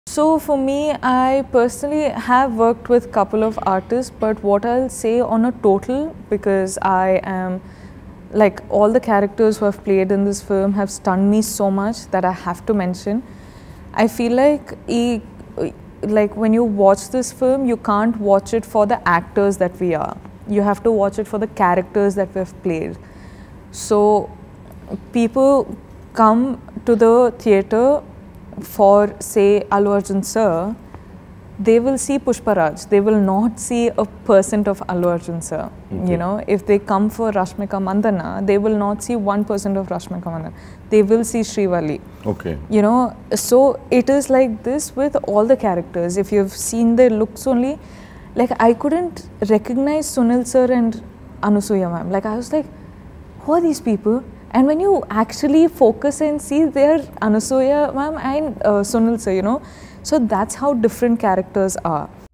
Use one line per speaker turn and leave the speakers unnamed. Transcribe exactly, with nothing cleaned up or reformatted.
So for me, I personally have worked with a couple of artists, but what I'll say on a total, because I am like all the characters who have played in this film have stunned me so much that I have to mention. I feel like e like when you watch this film, you can't watch it for the actors that we are. You have to watch it for the characters that we have played. So people come to the theatre for, say, Allu Arjun sir, they will see Pushparaj. They will not see a percent of Allu Arjun sir. Okay. You know, if they come for Rashmika Mandanna, they will not see one percent of Rashmika Mandanna. They will see Srivalli.
Okay.
You know, so it is like this with all the characters. If you've seen their looks only, like I couldn't recognize Sunil sir and Anusuya ma'am. Like I was like, who are these people? And when you actually focus and see, they're Anusuya ma'am and uh, Sunil sir, you know. So that's how different characters are.